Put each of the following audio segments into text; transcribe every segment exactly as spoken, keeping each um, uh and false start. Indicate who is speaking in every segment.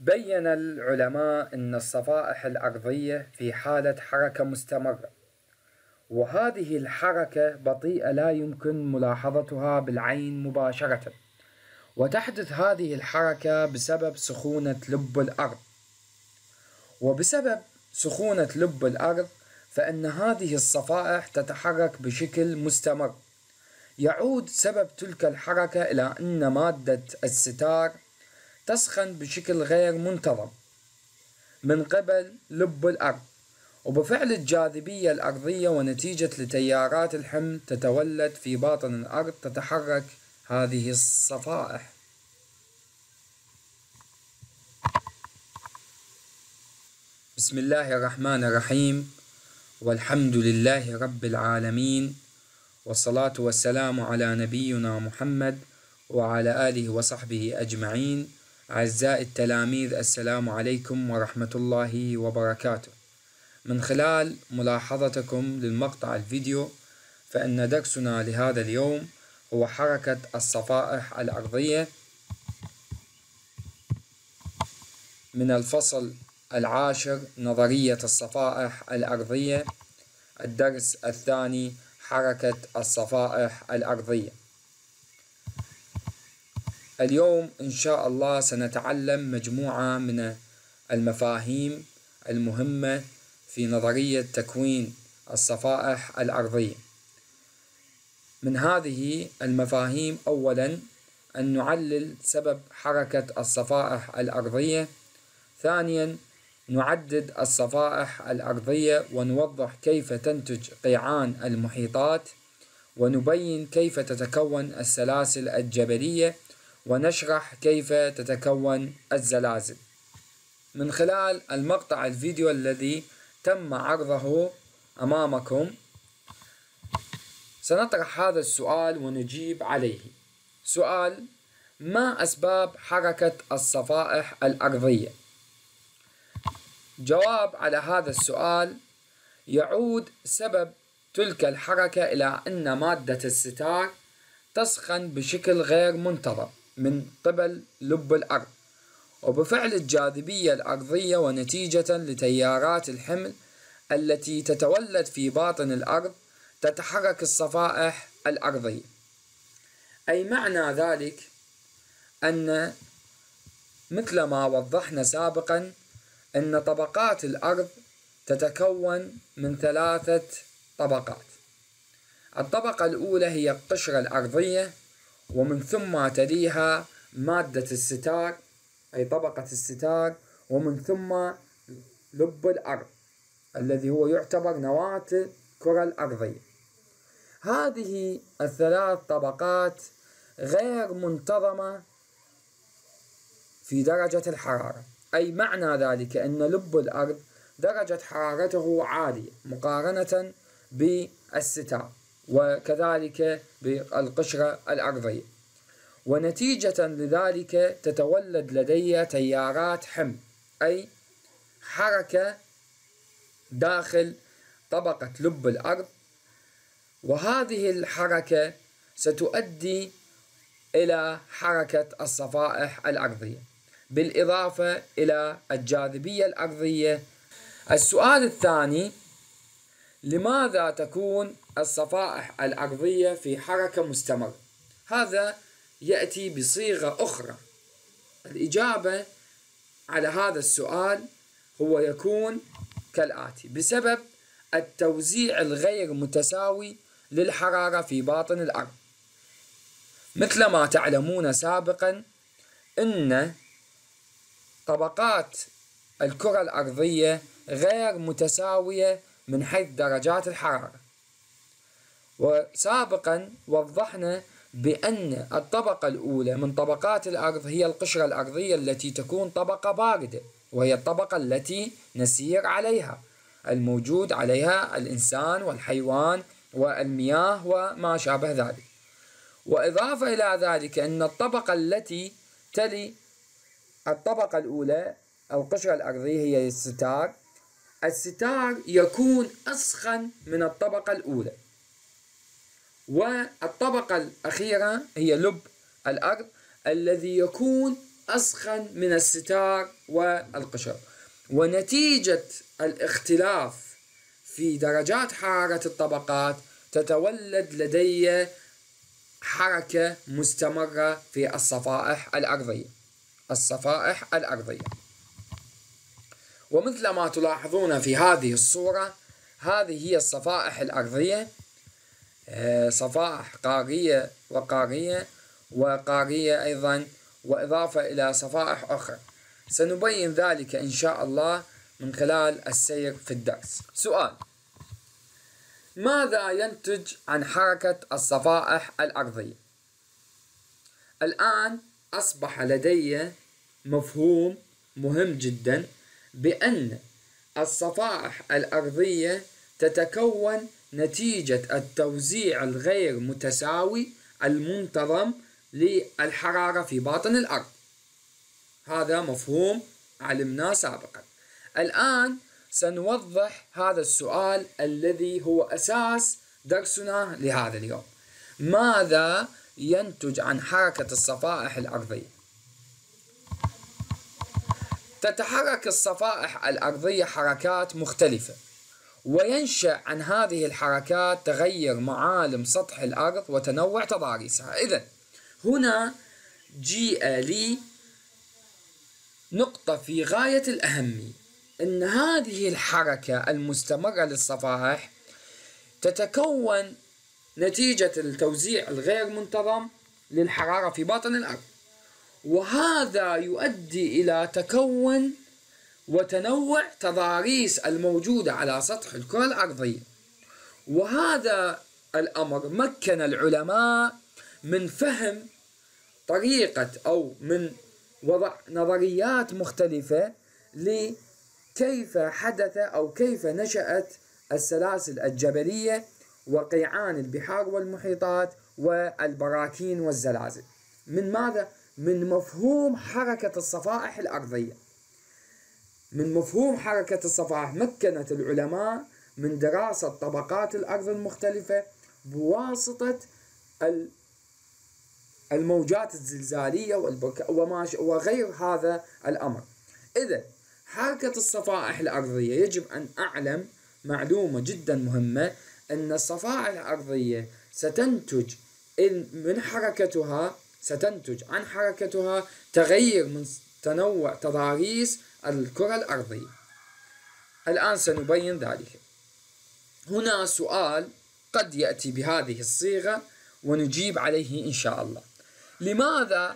Speaker 1: بين العلماء أن الصفائح الأرضية في حالة حركة مستمرة، وهذه الحركة بطيئة لا يمكن ملاحظتها بالعين مباشرة، وتحدث هذه الحركة بسبب سخونة لب الأرض. وبسبب سخونة لب الأرض فإن هذه الصفائح تتحرك بشكل مستمر. يعود سبب تلك الحركة إلى أن مادة الستار تسخن بشكل غير منتظم من قبل لب الأرض، وبفعل الجاذبية الأرضية ونتيجة لتيارات الحمل تتولد في باطن الأرض تتحرك هذه الصفائح. بسم الله الرحمن الرحيم، والحمد لله رب العالمين، والصلاة والسلام على نبينا محمد وعلى آله وصحبه أجمعين. أعزائي التلاميذ، السلام عليكم ورحمة الله وبركاته. من خلال ملاحظتكم للمقطع الفيديو فإن درسنا لهذا اليوم هو حركة الصفائح الأرضية من الفصل العاشر نظرية الصفائح الأرضية، الدرس الثاني حركة الصفائح الأرضية. اليوم إن شاء الله سنتعلم مجموعة من المفاهيم المهمة في نظرية تكوين الصفائح الأرضية. من هذه المفاهيم أولا أن نعلل سبب حركة الصفائح الأرضية. ثانيا نعدد الصفائح الأرضية ونوضح كيف تنتج قيعان المحيطات، ونبين كيف تتكون السلاسل الجبلية، ونشرح كيف تتكون الزلازل. من خلال المقطع الفيديو الذي تم عرضه أمامكم سنطرح هذا السؤال ونجيب عليه. سؤال: ما أسباب حركة الصفائح الأرضية؟ جواب على هذا السؤال: يعود سبب تلك الحركة إلى أن مادة الستار تسخن بشكل غير منتظم من قبل لب الأرض، وبفعل الجاذبية الأرضية ونتيجة لتيارات الحمل التي تتولد في باطن الأرض تتحرك الصفائح الأرضية. أي معنى ذلك أن مثل ما وضحنا سابقا أن طبقات الأرض تتكون من ثلاثة طبقات. الطبقة الأولى هي القشرة الأرضية، ومن ثم تليها مادة الستار أي طبقة الستار، ومن ثم لب الأرض الذي هو يعتبر نواة الكرة الأرضية. هذه الثلاث طبقات غير منتظمة في درجة الحرارة. أي معنى ذلك أن لب الأرض درجة حرارته عالية مقارنة بالستار، وكذلك بالقشرة الأرضية، ونتيجة لذلك تتولد لدي تيارات حمل أي حركة داخل طبقة لب الأرض، وهذه الحركة ستؤدي إلى حركة الصفائح الأرضية بالإضافة إلى الجاذبية الأرضية. السؤال الثاني: لماذا تكون الصفائح الأرضية في حركة مستمرة؟ هذا يأتي بصيغة أخرى. الإجابة على هذا السؤال هو يكون كالآتي: بسبب التوزيع الغير متساوي للحرارة في باطن الأرض. مثل ما تعلمون سابقا أن طبقات الكرة الأرضية غير متساوية من حيث درجات الحرارة، وسابقا وضحنا بأن الطبقة الأولى من طبقات الأرض هي القشرة الأرضية التي تكون طبقة باردة، وهي الطبقة التي نسير عليها، الموجود عليها الإنسان والحيوان والمياه وما شابه ذلك. وإضافة إلى ذلك أن الطبقة التي تلي الطبقة الأولى القشرة الأرضية هي الستار. الستار يكون أسخن من الطبقة الأولى، والطبقة الأخيرة هي لب الأرض الذي يكون أسخن من الستار والقشر. ونتيجة الاختلاف في درجات حرارة الطبقات تتولد لدي حركة مستمرة في الصفائح الأرضية الصفائح الأرضية ومثل ما تلاحظون في هذه الصورة، هذه هي الصفائح الأرضية، صفائح قارية وقارية وقارية أيضا، وإضافة إلى صفائح أخرى. سنبين ذلك إن شاء الله من خلال السير في الدرس. سؤال: ماذا ينتج عن حركة الصفائح الأرضية؟ الآن أصبح لدي مفهوم مهم جدا بأن الصفائح الأرضية تتكون نتيجة التوزيع الغير متساوي المنتظم للحرارة في باطن الأرض. هذا مفهوم علمناه سابقا. الآن سنوضح هذا السؤال الذي هو أساس درسنا لهذا اليوم. ماذا ينتج عن حركة الصفائح الأرضية؟ تتحرك الصفائح الأرضية حركات مختلفة، وينشأ عن هذه الحركات تغير معالم سطح الأرض وتنوع تضاريسها. إذن هنا جيء لي نقطة في غاية الأهمية، أن هذه الحركة المستمرة للصفائح تتكون نتيجة التوزيع الغير منتظم للحرارة في باطن الأرض، وهذا يؤدي إلى تكون وتنوع تضاريس الموجودة على سطح الكرة الأرضية. وهذا الأمر مكن العلماء من فهم طريقة أو من وضع نظريات مختلفة لكيف حدث أو كيف نشأت السلاسل الجبلية وقيعان البحار والمحيطات والبراكين والزلازل. من ماذا؟ من مفهوم حركة الصفائح الأرضية. من مفهوم حركة الصفائح مكنت العلماء من دراسة طبقات الأرض المختلفة بواسطة الموجات الزلزالية وغير هذا الأمر. إذا حركة الصفائح الأرضية يجب أن أعلم معلومة جدا مهمة، أن الصفائح الأرضية ستنتج من حركتها ستنتج عن حركتها تغير من تنوع تضاريس الكرة الأرضية. الآن سنبين ذلك. هنا سؤال قد يأتي بهذه الصيغة ونجيب عليه إن شاء الله. لماذا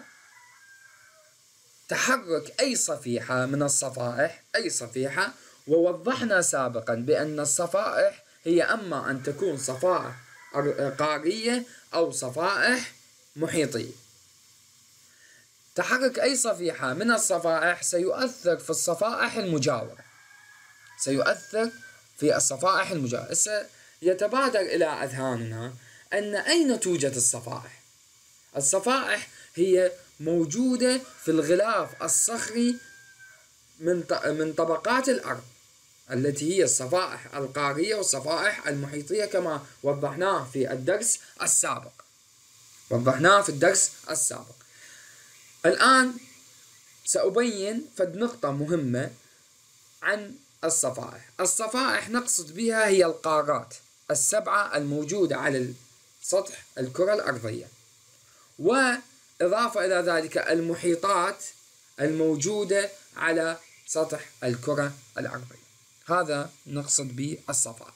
Speaker 1: تحرك أي صفيحة من الصفائح أي صفيحة؟ ووضحنا سابقا بأن الصفائح هي أما أن تكون صفائح قارية أو صفائح محيطية. تحرك أي صفيحة من الصفائح سيؤثر في الصفائح المجاورة سيؤثر في الصفائح المجاورة. يتبادر إلى أذهاننا أن أين توجد الصفائح؟ الصفائح هي موجودة في الغلاف الصخري من من طبقات الأرض التي هي الصفائح القارية والصفائح المحيطية كما وضحناه في الدرس السابق وضحناه في الدرس السابق. الآن سأبين فد نقطة مهمة عن الصفائح. الصفائح نقصد بها هي القارات السبعة الموجودة على سطح الكرة الأرضية، وإضافة إلى ذلك المحيطات الموجودة على سطح الكرة الأرضية. هذا نقصد به الصفائح،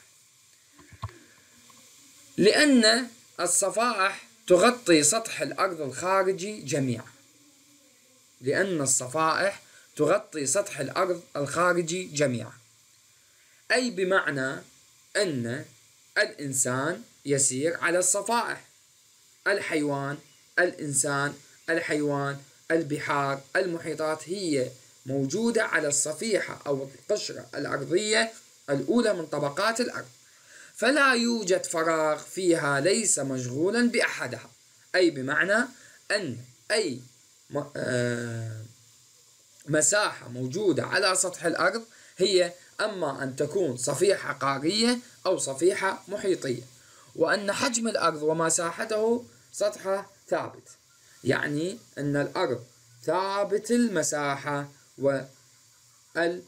Speaker 1: لأن الصفائح تغطي سطح الأرض الخارجي جميعا لأن الصفائح تغطي سطح الأرض الخارجي جميعا أي بمعنى أن الإنسان يسير على الصفائح، الحيوان الإنسان الحيوان البحار المحيطات هي موجودة على الصفيحة أو القشرة الأرضية الأولى من طبقات الأرض، فلا يوجد فراغ فيها ليس مشغولا بأحدها، أي بمعنى أن أي مساحة موجودة على سطح الأرض هي أما أن تكون صفيحة قارية أو صفيحة محيطية، وأن حجم الأرض ومساحته سطحه ثابت، يعني أن الأرض ثابت المساحة وال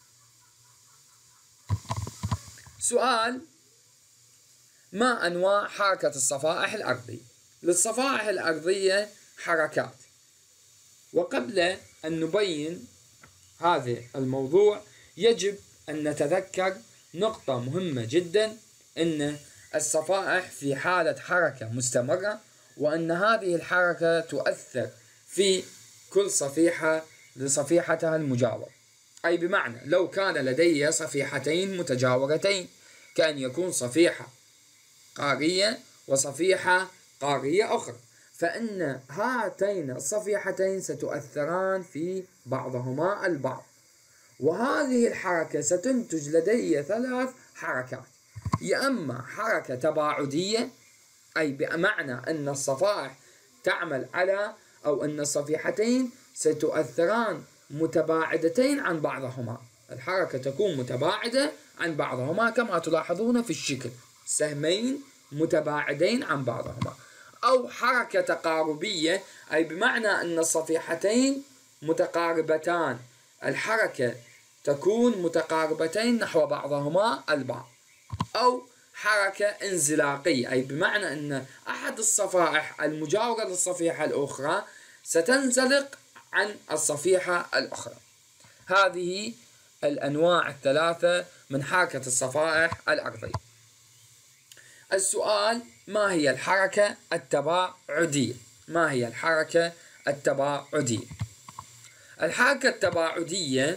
Speaker 1: سؤال: ما أنواع حركة الصفائح الأرضية؟ للصفائح الأرضية حركات، وقبل أن نبين هذا الموضوع يجب أن نتذكر نقطة مهمة جدا، أن الصفائح في حالة حركة مستمرة، وأن هذه الحركة تؤثر في كل صفيحة لصفيحتها المجاورة. أي بمعنى لو كان لدي صفيحتين متجاورتين كأن يكون صفيحة قارية وصفيحة قارية أخرى، فإن هاتين الصفيحتين ستؤثران في بعضهما البعض، وهذه الحركة ستنتج لدي ثلاث حركات: يا إما حركة تباعدية، أي بمعنى أن الصفائح تعمل على أو أن الصفيحتين ستؤثران متباعدتين عن بعضهما، الحركة تكون متباعدة عن بعضهما كما تلاحظون في الشكل، سهمين متباعدين عن بعضهما. أو حركة تقاربية، أي بمعنى أن الصفيحتين متقاربتان، الحركة تكون متقاربتين نحو بعضهما البعض. أو حركة انزلاقية، أي بمعنى أن أحد الصفائح المجاورة للصفيحة الأخرى ستنزلق عن الصفيحة الأخرى. هذه الأنواع الثلاثة من حركة الصفائح الأرضية. السؤال: ما هي الحركة التباعدية؟ ما هي الحركة التباعدية؟ الحركة التباعدية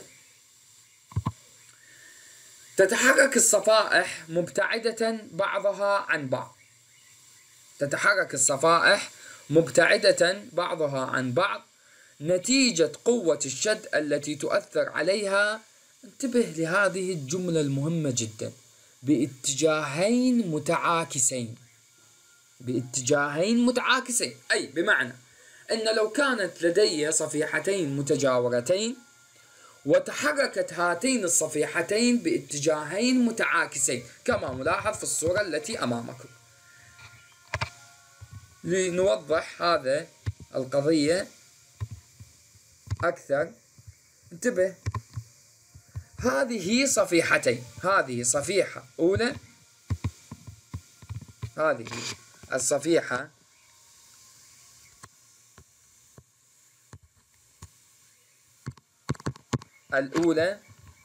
Speaker 1: تتحرك الصفائح مبتعدة بعضها عن بعض، تتحرك الصفائح مبتعدة بعضها عن بعض نتيجة قوة الشد التي تؤثر عليها. انتبه لهذه الجملة المهمة جدا: باتجاهين متعاكسين. باتجاهين متعاكسين، أي بمعنى أن لو كانت لدي صفيحتين متجاورتين وتحركت هاتين الصفيحتين باتجاهين متعاكسين كما ملاحظ في الصورة التي أمامكم. لنوضح هذا القضية أكثر، انتبه، هذه صفيحتين، هذه صفيحة أولى، هذه الصفيحة الأولى،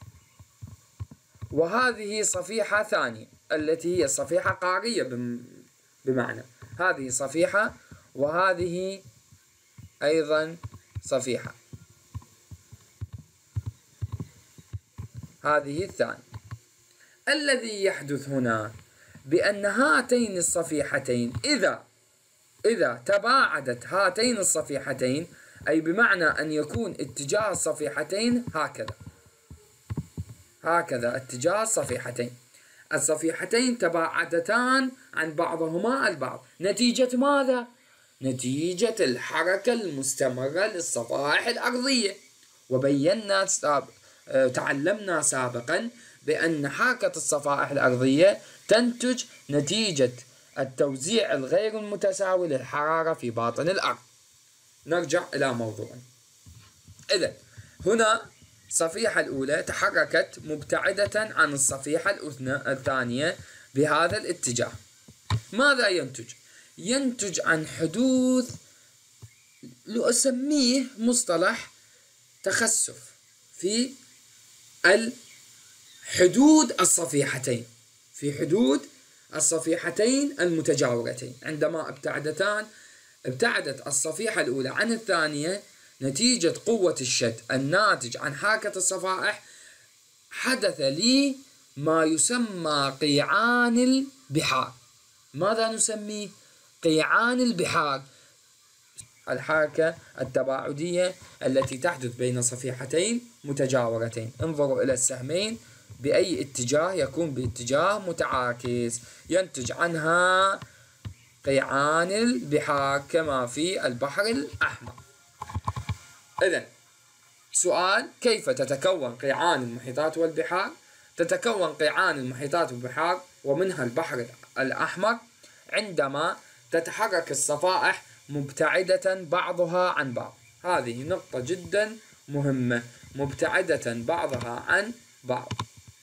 Speaker 1: وهذه صفيحة ثانية التي هي صفيحة قارية، بمعنى هذه صفيحة وهذه أيضا صفيحة، هذه الثانية. الذي يحدث هنا بأن هاتين الصفيحتين إذا إذا تباعدت هاتين الصفيحتين، أي بمعنى أن يكون اتجاه الصفيحتين هكذا، هكذا اتجاه الصفيحتين، الصفيحتين تباعدتان عن بعضهما البعض نتيجة ماذا؟ نتيجة الحركة المستمرة للصفائح الأرضية. وبينا سابق تعلمنا سابقا بأن حركة الصفائح الأرضية تنتج نتيجة التوزيع الغير المتساوي للحرارة في باطن الأرض. نرجع إلى موضوعنا. إذن هنا الصفيحة الأولى تحركت مبتعدة عن الصفيحة الثانية بهذا الاتجاه. ماذا ينتج؟ ينتج عن حدوث لأسميه مصطلح تخسف في الحدود الصفيحتين، في حدود الصفيحتين المتجاورتين. عندما ابتعدتان ابتعدت الصفيحة الأولى عن الثانية نتيجة قوة الشد الناتج عن حركة الصفائح، حدث لي ما يسمى قيعان البحار. ماذا نسميه؟ قيعان البحار، الحركة التباعدية التي تحدث بين صفيحتين متجاورتين. انظروا إلى السهمين بأي اتجاه يكون باتجاه متعاكس، ينتج عنها قيعان البحار كما في البحر الأحمر. إذن سؤال: كيف تتكون قيعان المحيطات والبحار؟ تتكون قيعان المحيطات والبحار ومنها البحر الأحمر عندما تتحرك الصفائح مبتعدة بعضها عن بعض. هذه نقطة جدا مهمة. مبتعدة بعضها عن بعض،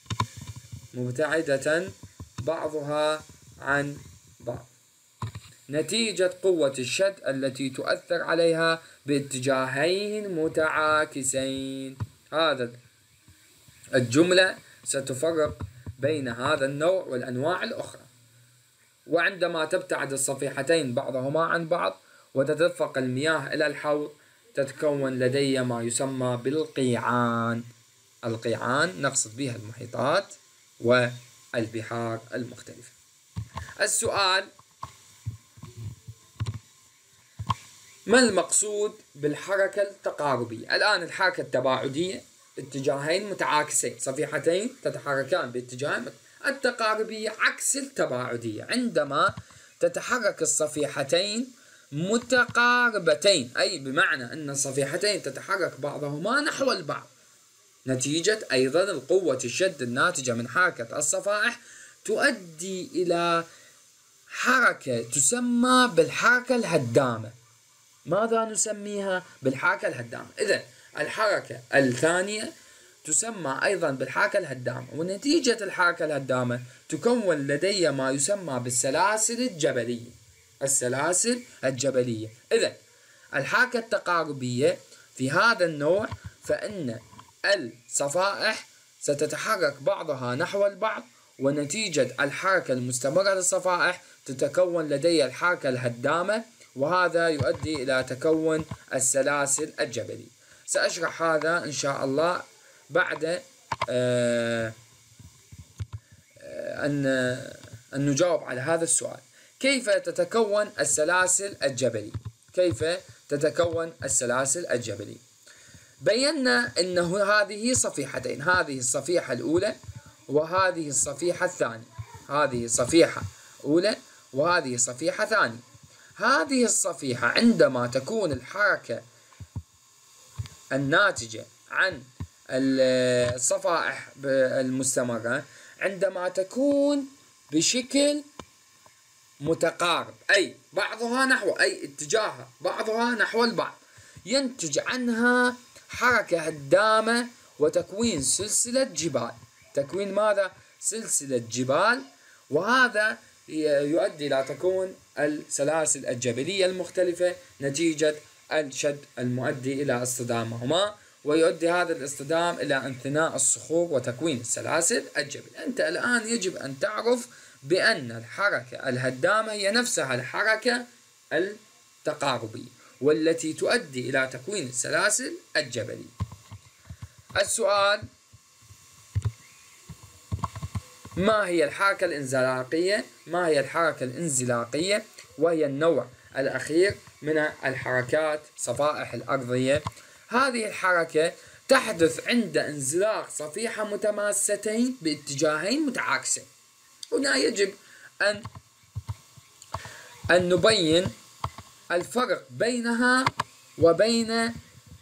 Speaker 1: مبتعدة بعضها عن بعض، نتيجة قوة الشد التي تؤثر عليها باتجاهين متعاكسين. هذا الجملة ستفرق بين هذا النوع والأنواع الأخرى. وعندما تبتعد الصفيحتين بعضهما عن بعض وتتدفق المياه إلى الحوض تتكون لدي ما يسمى بالقيعان. القيعان نقصد بها المحيطات والبحار المختلفة. السؤال: ما المقصود بالحركة التقاربية؟ الآن الحركة التباعدية اتجاهين متعاكسين، صفيحتين تتحركان باتجاهين. التقاربية عكس التباعدية، عندما تتحرك الصفيحتين متقاربتين، أي بمعنى أن الصفيحتين تتحرك بعضهما نحو البعض، نتيجة أيضا القوة الشد الناتجة من حركة الصفائح تؤدي إلى حركة تسمى بالحركة الهدامة. ماذا نسميها؟ بالحركة الهدامة. إذن الحركة الثانية تسمى أيضا بالحركة الهدامة، ونتيجة الحركة الهدامة تكون لدي ما يسمى بالسلاسل الجبلية. السلاسل الجبلية. إذن الحركة التقاربية في هذا النوع فإن الصفائح ستتحرك بعضها نحو البعض، ونتيجة الحركة المستمرة للصفائح تتكون لدي الحركة الهدامة، وهذا يؤدي إلى تكون السلاسل الجبلية. سأشرح هذا إن شاء الله بعد آه أن أن نجاوب على هذا السؤال. كيف تتكون السلاسل الجبلية؟ كيف تتكون السلاسل الجبلية؟ بينا أنه هذه صفيحتين، هذه الصفيحة الأولى وهذه الصفيحة الثانية، هذه صفيحة أولى وهذه صفيحة ثانية. هذه الصفيحة عندما تكون الحركة الناتجة عن الصفائح المستمرة عندما تكون بشكل متقارب، أي بعضها نحو أي اتجاه بعضها نحو البعض، ينتج عنها حركة هدامة وتكوين سلسلة جبال. تكوين ماذا؟ سلسلة جبال، وهذا يؤدي إلى تكون السلاسل الجبلية المختلفة نتيجة الشد المؤدي إلى اصطدامهما، ويؤدي هذا الاصطدام إلى انثناء الصخور وتكوين السلاسل الجبلية. أنت الآن يجب أن تعرف بأن الحركة الهدامة هي نفسها الحركة التقاربية، والتي تؤدي إلى تكوين السلاسل الجبلية. السؤال: ما هي الحركة الانزلاقية؟ ما هي الحركة الانزلاقية؟ وهي النوع الأخير من الحركات صفائح الأرضية. هذه الحركة تحدث عند انزلاق صفيحة متماستين باتجاهين متعاكسين. هنا يجب أن أن نبين الفرق بينها وبين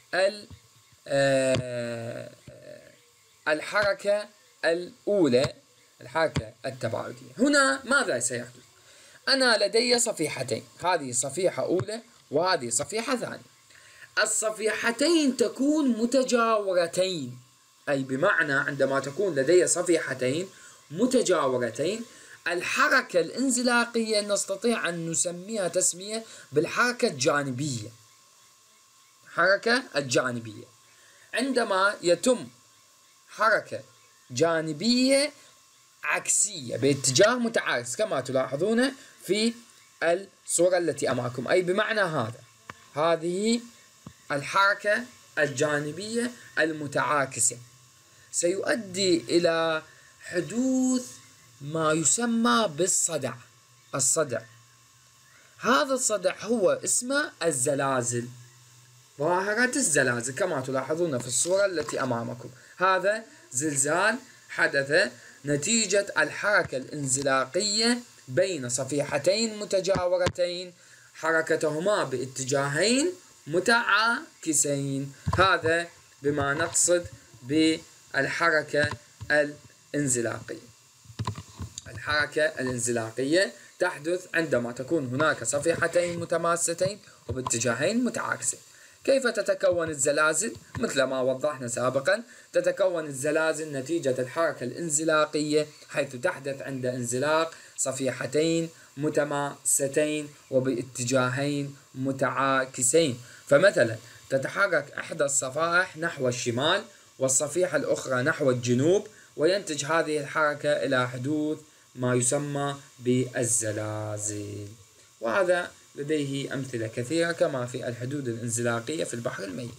Speaker 1: الحركة الأولى، الحركة التباعدية. هنا ماذا سيحدث؟ أنا لدي صفيحتين، هذه صفيحة أولى وهذه صفيحة ثانية. الصفيحتين تكون متجاورتين، أي بمعنى عندما تكون لدي صفيحتين متجاورتين الحركة الانزلاقية نستطيع أن نسميها تسمية بالحركة الجانبية. حركة الجانبية عندما يتم حركة جانبية عكسية باتجاه متعاكس كما تلاحظون في الصورة التي أمامكم، أي بمعنى هذا هذه الحركة الجانبية المتعاكسة سيؤدي إلى حدوث ما يسمى بالصدع. الصدع هذا الصدع هو اسمه الزلازل، ظاهرة الزلازل كما تلاحظون في الصورة التي أمامكم. هذا زلزال حدث نتيجة الحركة الانزلاقية بين صفيحتين متجاورتين حركتهما باتجاهين متعاكسين. هذا بما نقصد بالحركة الانزلاقية. الحركة الانزلاقية تحدث عندما تكون هناك صفيحتين متماستين وباتجاهين متعاكسين. كيف تتكون الزلازل؟ مثل ما وضحنا سابقا، تتكون الزلازل نتيجة الحركة الانزلاقية، حيث تحدث عند انزلاق صفيحتين متماستين وباتجاهين متعاكسين. فمثلا تتحرك إحدى الصفائح نحو الشمال والصفيحة الأخرى نحو الجنوب، وينتج هذه الحركة إلى حدوث ما يسمى بالزلازل. وهذا لديه أمثلة كثيرة كما في الحدود الانزلاقية في البحر الميت.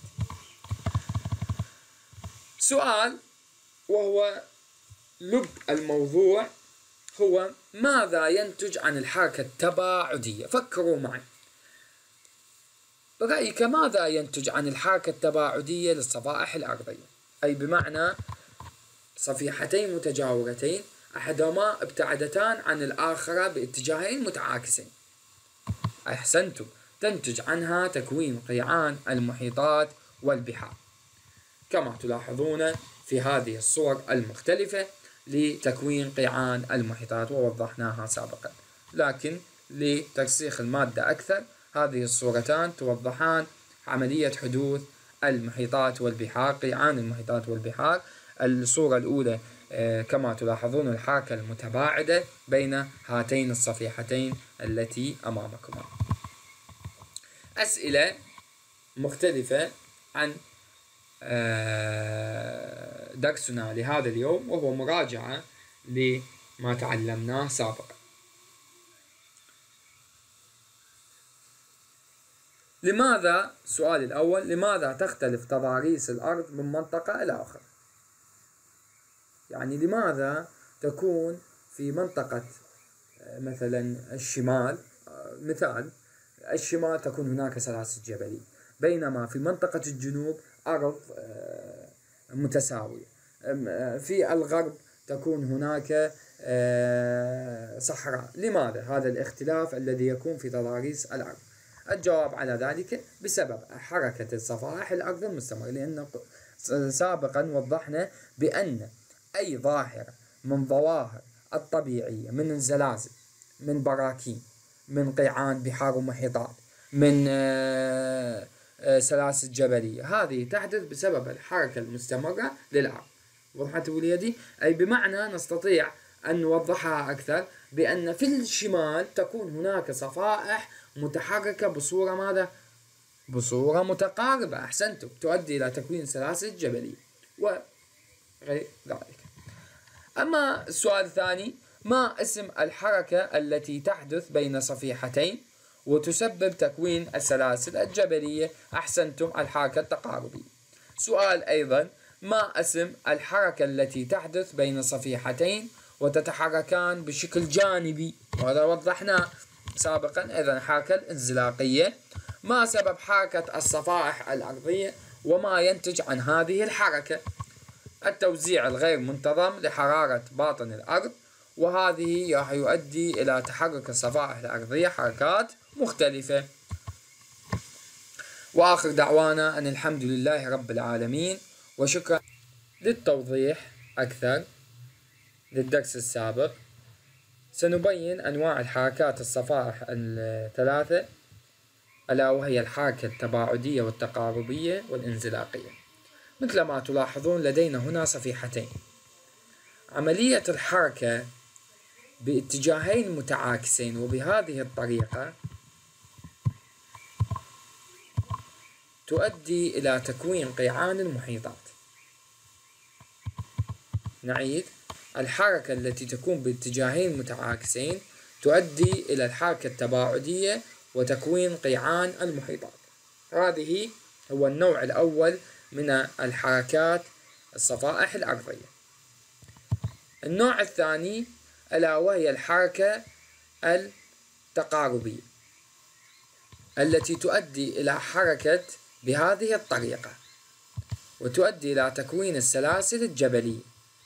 Speaker 1: سؤال وهو لب الموضوع هو: ماذا ينتج عن الحركة التباعدية؟ فكروا معي، برأيك ماذا ينتج عن الحركة التباعدية للصفائح الأرضية؟ أي بمعنى صفيحتين متجاورتين أحدهما ابتعدتان عن الآخرة باتجاهين متعاكسين. أحسنتم، تنتج عنها تكوين قيعان المحيطات والبحار، كما تلاحظون في هذه الصور المختلفة لتكوين قيعان المحيطات ووضحناها سابقا. لكن لترسيخ المادة أكثر، هذه الصورتان توضحان عملية حدوث المحيطات والبحار، قيعان المحيطات والبحار. الصورة الأولى كما تلاحظون الحركة المتباعدة بين هاتين الصفيحتين التي أمامكما. أسئلة مختلفة عن درسنا لهذا اليوم، وهو مراجعة لما تعلمناه سابقا. لماذا السؤال الأول: لماذا تختلف تضاريس الأرض من منطقة إلى أخرى؟ يعني لماذا تكون في منطقة مثلا الشمال، مثال الشمال تكون هناك سلاسل جبلية، بينما في منطقة الجنوب أرض متساوية، في الغرب تكون هناك صحراء. لماذا هذا الاختلاف الذي يكون في تضاريس الأرض؟ الجواب على ذلك بسبب حركة الصفائح الأرض المستمرة، لأن سابقا وضحنا بأن أي ظاهرة من ظواهر الطبيعية، من الزلازل، من براكين، من قيعان بحار ومحيطات، من سلاسل جبلية، هذه تحدث بسبب الحركة المستمرة للأرض. وضحت وليدي؟ أي بمعنى نستطيع أن نوضحها أكثر بأن في الشمال تكون هناك صفائح متحركة بصورة ماذا؟ بصورة متقاربة. أحسنتم، تؤدي إلى تكوين سلاسل جبلية وغير ذلك. أما السؤال الثاني: ما اسم الحركة التي تحدث بين صفيحتين وتسبب تكوين السلاسل الجبلية؟ أحسنتم، الحركة التقاربية. سؤال أيضا: ما اسم الحركة التي تحدث بين صفيحتين وتتحركان بشكل جانبي؟ وهذا وضحناه سابقا، إذن الحركة الانزلاقية. ما سبب حركة الصفائح الأرضية وما ينتج عن هذه الحركة؟ التوزيع الغير منتظم لحرارة باطن الأرض، وهذه راح يؤدي إلى تحرك الصفائح الأرضية حركات مختلفة. وآخر دعوانا أن الحمد لله رب العالمين، وشكرا. للتوضيح أكثر للدرس السابق سنبين أنواع الحركات الصفائح الثلاثة، ألا وهي الحركة التباعدية والتقاربية والانزلاقية. مثل ما تلاحظون لدينا هنا صفيحتين، عملية الحركة باتجاهين متعاكسين، وبهذه الطريقة تؤدي إلى تكوين قيعان المحيطات. نعيد: الحركة التي تكون باتجاهين متعاكسين تؤدي إلى الحركة التباعدية وتكوين قيعان المحيطات. هذه هو النوع الأول من الحركات الصفائح الأرضية. النوع الثاني ألا وهي الحركة التقاربية، التي تؤدي إلى حركة بهذه الطريقة وتؤدي إلى تكوين السلاسل الجبلية،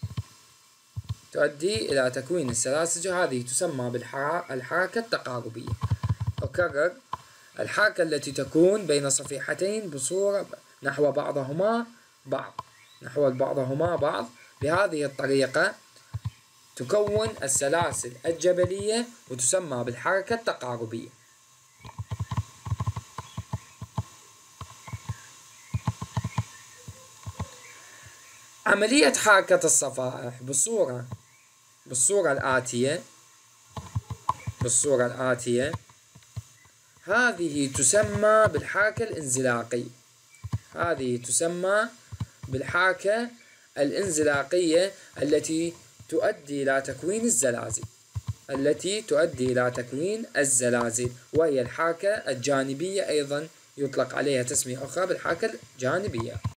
Speaker 1: تؤدي إلى تكوين السلاسل، هذه تسمى بالحركة التقاربية. أكرر: الحركة التي تكون بين صفيحتين بصورة نحو بعضهما بعض نحو بعضهما بعض بهذه الطريقة تكون السلاسل الجبلية وتسمى بالحركة التقاربية. عملية حركة الصفائح بالصورة بالصورة الآتية بالصورة الآتية هذه تسمى بالحركة الانزلاقية هذه تسمى بالحركة الانزلاقية التي تؤدي إلى تكوين الزلازل التي تؤدي إلى تكوين الزلازل وهي الحركة الجانبية، أيضا يطلق عليها تسمية أخرى بالحركة الجانبية.